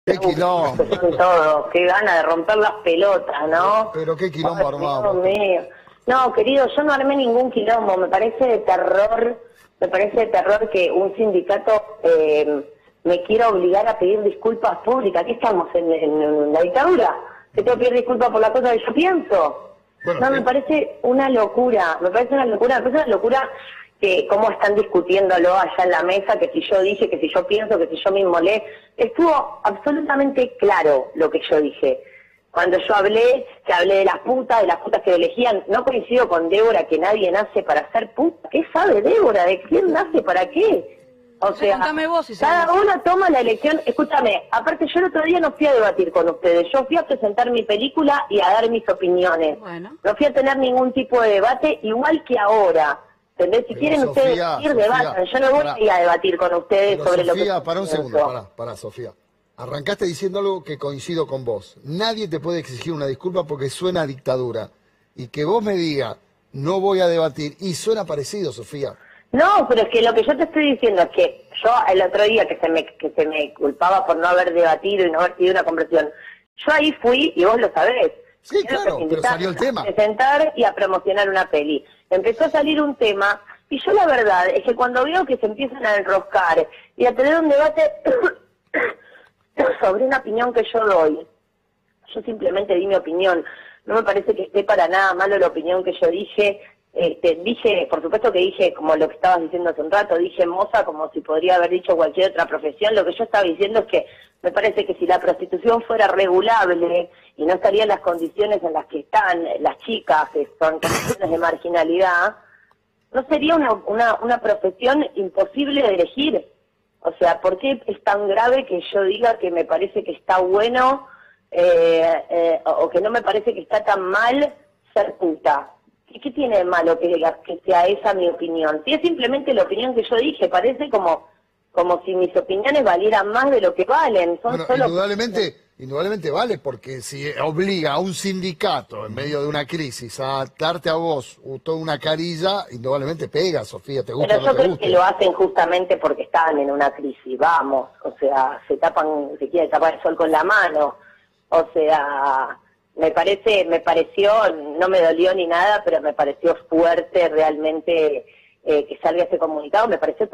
Qué quilombo. Son todos, qué gana de romper las pelotas, ¿no? Pero qué quilombo Ay, Dios armado. mío. No, querido, yo no armé ningún quilombo, me parece de terror que un sindicato me quiera obligar a pedir disculpas públicas. ¿Qué estamos en la dictadura? ¿Que tengo que pedir disculpas por la cosa que yo pienso? Bueno, No, me parece una locura, me parece una locura que cómo están discutiéndolo allá en la mesa, que si yo dije, que si yo pienso, que si yo me inmolé. Estuvo absolutamente claro lo que yo dije. Cuando yo hablé, que hablé de las putas que elegían, no coincido con Débora que nadie nace para ser puta. ¿Qué sabe Débora? ¿De quién nace para qué? O sea, contame vos si cada sabés. uno toma la elección. Escúchame, aparte yo el otro día no fui a debatir con ustedes, yo fui a presentar mi película y a dar mis opiniones. Bueno. No fui a tener ningún tipo de debate, igual que ahora. ¿Entendés? Si Pero quieren Sofía, ustedes ir, Sofía, debatan. Yo no voy pará. a ir a debatir con ustedes Pero sobre Sofía, lo que... para un segundo, pará, Sofía. Arrancaste diciendo algo que coincido con vos. Nadie te puede exigir una disculpa porque suena a dictadura. Y que vos me digas, no voy a debatir, y suena parecido, Sofía. No, pero es que lo que yo te estoy diciendo es que yo el otro día que se me culpaba por no haber debatido y no haber tenido una conversación, yo ahí fui, y vos lo sabés. Sí, Creo claro, que pero salió el tema. A presentar y a promocionar una peli. Empezó a salir un tema, y yo la verdad es que cuando veo que se empiezan a enroscar y a tener un debate sobre una opinión que yo doy, yo simplemente di mi opinión. No me parece que esté para nada malo la opinión que yo dije. Dije, por supuesto que dije, como lo que estabas diciendo hace un rato, dije moza como si podría haber dicho cualquier otra profesión. Lo que yo estaba diciendo es que me parece que si la prostitución fuera regulable y no estaría en las condiciones en las que están las chicas, que son condiciones de marginalidad, no sería una profesión imposible de elegir. O sea, ¿por qué es tan grave que yo diga que me parece que está bueno o que no me parece que está tan mal ser puta? ¿Qué tiene de malo que sea esa mi opinión? Si es simplemente la opinión que yo dije, parece como si mis opiniones valieran más de lo que valen. Son Bueno, solo... indudablemente vale, porque si obliga a un sindicato en medio de una crisis a darte a vos toda una carilla, indudablemente pega, Sofía, te gusta Pero o yo no te creo que guste. lo hacen justamente porque están en una crisis, vamos, o sea, se quieren tapar el sol con la mano, o sea, me pareció, no me dolió ni nada, pero me pareció fuerte realmente que salga ese comunicado, me pareció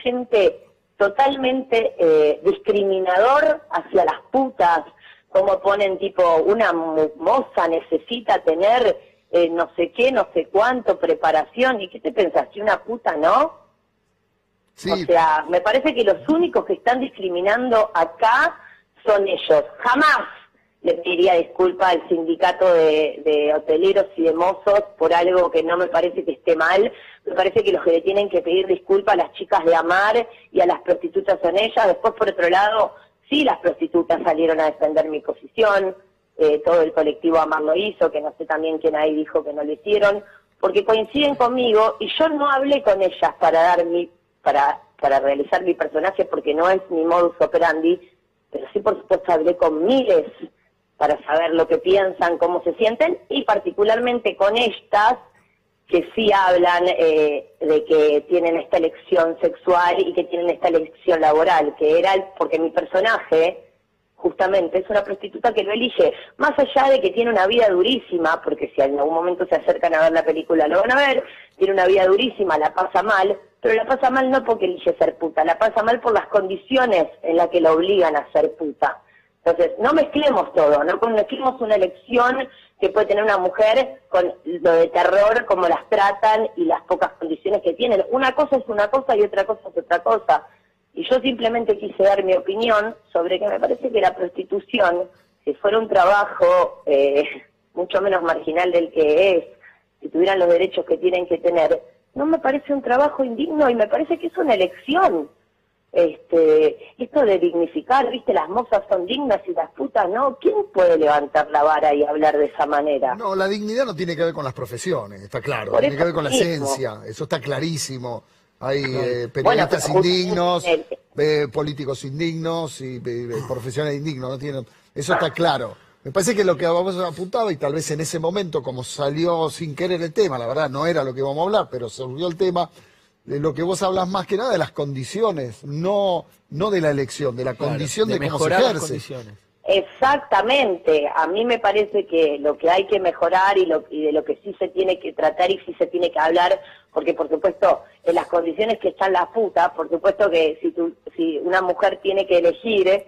totalmente discriminador hacia las putas, como ponen tipo, una moza necesita tener no sé qué, no sé cuánto, preparación, ¿y qué te pensás, que una puta no? Sí, O sea, me parece que los únicos que están discriminando acá son ellos. Jamás le pediría disculpa al sindicato de hoteleros y de mozos por algo que no me parece que esté mal. Me parece que los que le tienen que pedir disculpa a las chicas de Amar y a las prostitutas son ellas. Después, por otro lado, sí, las prostitutas salieron a defender mi posición. Todo el colectivo Amar lo hizo, que no sé también quién ahí dijo que no lo hicieron, porque coinciden conmigo y yo no hablé con ellas para realizar mi personaje, porque no es mi modus operandi, pero sí, por supuesto, hablé con miles para saber lo que piensan, cómo se sienten, y particularmente con estas que sí hablan de que tienen esta elección sexual y que tienen esta elección laboral, que era porque mi personaje justamente es una prostituta que lo elige, más allá de que tiene una vida durísima, porque si en algún momento se acercan a ver la película lo van a ver, tiene una vida durísima, la pasa mal, pero la pasa mal no porque elige ser puta, la pasa mal por las condiciones en las que la obligan a ser puta. Entonces, no mezclemos todo, no mezclemos una elección que puede tener una mujer con lo de terror, como las tratan y las pocas condiciones que tienen. Una cosa es una cosa y otra cosa es otra cosa. Y yo simplemente quise dar mi opinión sobre que me parece que la prostitución, si fuera un trabajo mucho menos marginal del que es, si tuvieran los derechos que tienen que tener, no me parece un trabajo indigno y me parece que es una elección. Esto de dignificar, viste, las mozas son dignas y las putas no, ¿quién puede levantar la vara y hablar de esa manera? no, la dignidad no tiene que ver con las profesiones, está claro, Por tiene que eso ver con la mismo. esencia, eso está clarísimo. Hay periodistas Bueno, pero indignos, políticos indignos y profesionales indignos, no tienen, eso está claro. Me parece que lo que vamos a apuntaba, y tal vez en ese momento, como salió sin querer el tema, la verdad no era lo que íbamos a hablar, pero surgió el tema, lo que vos hablas más que nada de las condiciones, no de la elección, de la condición de cómo se ejerce. Exactamente, a mí me parece que lo que hay que mejorar y de lo que sí se tiene que tratar y sí se tiene que hablar, porque por supuesto en las condiciones que están las putas, por supuesto que si una mujer tiene que elegir,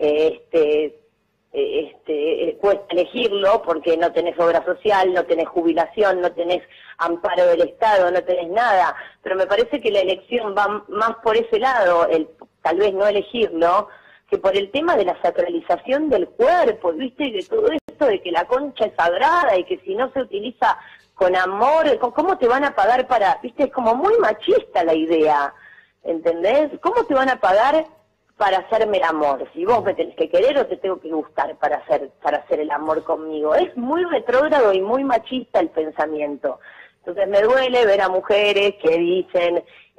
cuesta elegirlo porque no tenés obra social, no tenés jubilación, no tenés amparo del Estado, no tenés nada, pero me parece que la elección va más por ese lado, tal vez no elegirlo, que por el tema de la sacralización del cuerpo, ¿viste? De todo esto de que la concha es sagrada y que si no se utiliza con amor, ¿cómo te van a pagar para...? ¿Viste? Es como muy machista la idea, ¿entendés? ¿Cómo te van a pagar para hacerme el amor? Si vos me tenés que querer o te tengo que gustar para hacer el amor conmigo. Es muy retrógrado y muy machista el pensamiento. Entonces me duele ver a mujeres que dicen...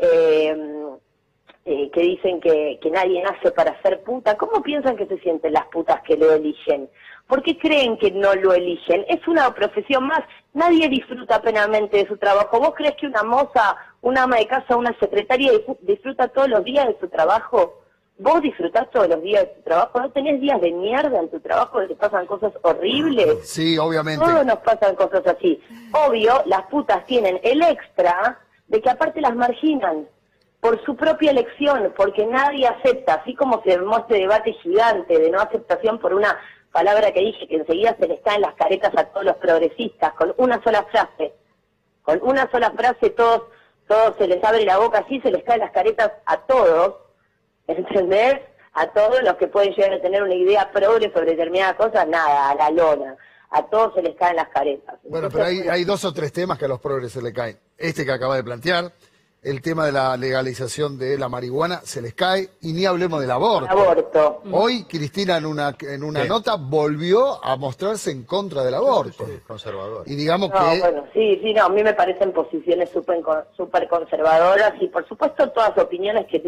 que nadie nace para ser puta. ¿Cómo piensan que se sienten las putas que lo eligen? ¿Por qué creen que no lo eligen? Es una profesión más. Nadie disfruta plenamente de su trabajo. ¿Vos crees que una moza, una ama de casa, una secretaria disfruta todos los días de su trabajo? ¿Vos disfrutás todos los días de tu trabajo? ¿No tenés días de mierda en tu trabajo que te pasan cosas horribles? Sí, obviamente. Todos nos pasan cosas así. Obvio, las putas tienen el extra de que aparte las marginan por su propia elección, porque nadie acepta, así como se armó este debate gigante de no aceptación por una palabra que dije, que enseguida se les caen las caretas a todos los progresistas, con una sola frase. Con una sola frase todos se les abre la boca así, se les caen las caretas a todos, ¿entendés? A todos los que pueden llegar a tener una idea progre sobre determinadas cosas, nada, a la lona. A todos se les caen las caretas. Bueno, pero hay 2 o 3 temas que a los progres se les caen. Este que acaba de plantear, el tema de la legalización de la marihuana se les cae, y ni hablemos del aborto. Hoy Cristina en una nota volvió a mostrarse en contra del aborto. Sí, conservador. Y digamos no, que... Bueno, sí, no, a mí me parecen posiciones súper conservadoras y por supuesto todas opiniones que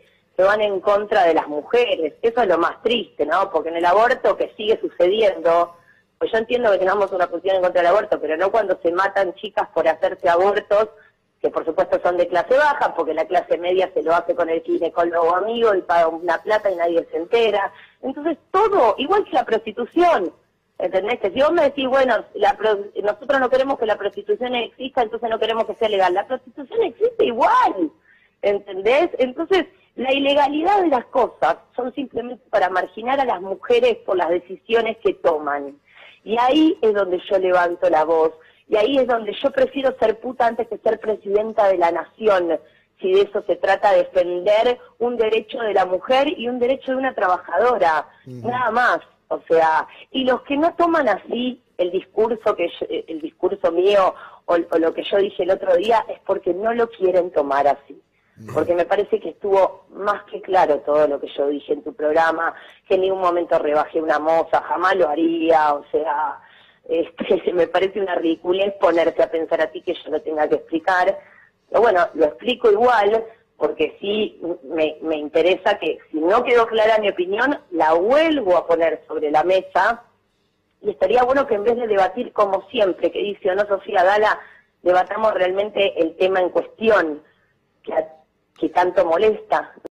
van en contra de las mujeres. Eso es lo más triste, ¿no? Porque en el aborto que sigue sucediendo, pues yo entiendo que tengamos una posición en contra del aborto, pero no cuando se matan chicas por hacerse abortos, que por supuesto son de clase baja, porque la clase media se lo hace con el ginecólogo amigo y paga una plata y nadie se entera. Entonces todo, igual que la prostitución, ¿entendés? Que si vos me decís, bueno, nosotros no queremos que la prostitución exista, entonces no queremos que sea legal. La prostitución existe igual, ¿entendés? Entonces, la ilegalidad de las cosas son simplemente para marginar a las mujeres por las decisiones que toman. Y ahí es donde yo levanto la voz. Y ahí es donde yo prefiero ser puta antes que ser presidenta de la nación, si de eso se trata, defender un derecho de la mujer y un derecho de una trabajadora, nada más. O sea, y los que no toman así el discurso mío o lo que yo dije el otro día es porque no lo quieren tomar así. Porque me parece que estuvo más que claro todo lo que yo dije en tu programa, que en ningún momento rebajé una moza, jamás lo haría, o sea... me parece una ridiculez ponerse a pensar a ti que yo lo tenga que explicar, pero bueno, lo explico igual, porque sí me interesa que si no quedó clara mi opinión, la vuelvo a poner sobre la mesa, y estaría bueno que en vez de debatir como siempre, que dice o no Sofía Gala, debatamos realmente el tema en cuestión, que tanto molesta.